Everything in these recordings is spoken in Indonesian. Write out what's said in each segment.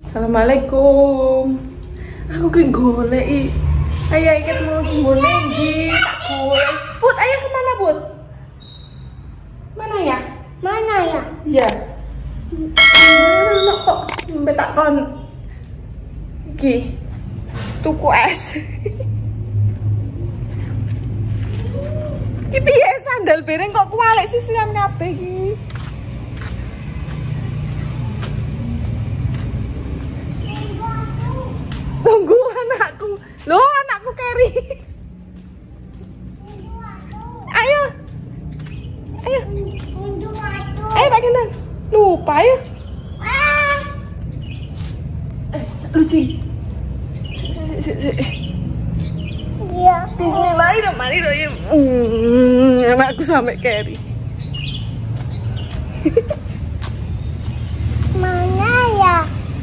Assalamualaikum. Aku kan golek. Ayah ikat mau golek di tak golek. Put, ayah kemana Put? Mana ya? Mana ya? Ya. Mana kok tak kon? Iki. Tuku es. Iki piye sandal bereng kok kualek sisian kabeh iki. Tunggu anakku. Loh, anakku Kerry. Ayo. Ayo. Ayo tak kenal. Lupa ya. Luci. Iya. Bismillahirrahmanirrahim. Anakku sampai Kerry. Mana ya?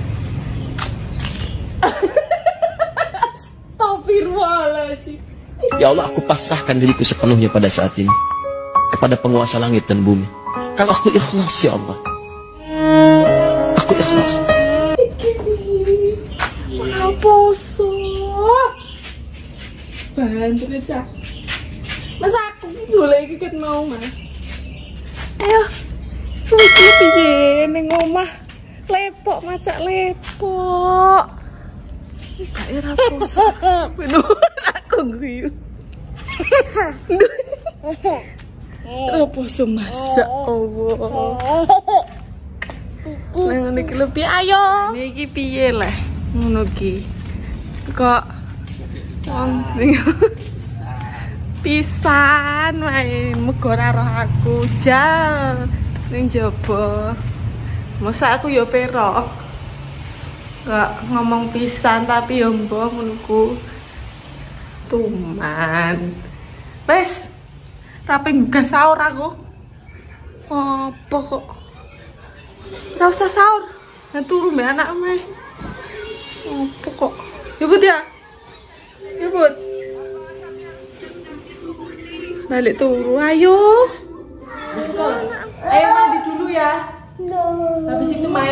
Astagfirullahaladzim. Ya Allah, aku pasrahkan diriku sepenuhnya pada saat ini kepada penguasa langit dan bumi. Kalau aku ikhlas, ya Allah, aku ikhlas. Mau poso. Bantu aja. Masa aku ki golek iki ket mau, Mas. Ayo. Iki piye ning omah? Lepok macak lepok. Gak ora poso. Bener aku guyu. Ora poso masak Allah. Nang iki lebih ayo. Iki piye leh? Ngono ki. Kok wong pisan wae muga ora roh aku jal ning jaba. Masa aku ya perok. Gak ngomong pisan tapi ya mbah ngono ku. Tuman. Wes. Rapi nggak sahur aku. Apa kok? Ora usah sahur. Nah turu mbek anak meh. Apa kok? Ya Bud ya? Ya Bud? Balik turu, ayo. Ayo mandi dulu ya. Habis itu main.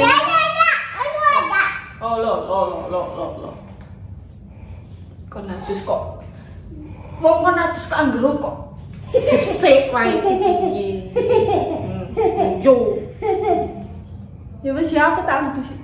Oh lo. Kon atus kok. Wong kon atus kok anggere kok. Sip-sip wae iki. Yo. Ya wis ya aku tak atus.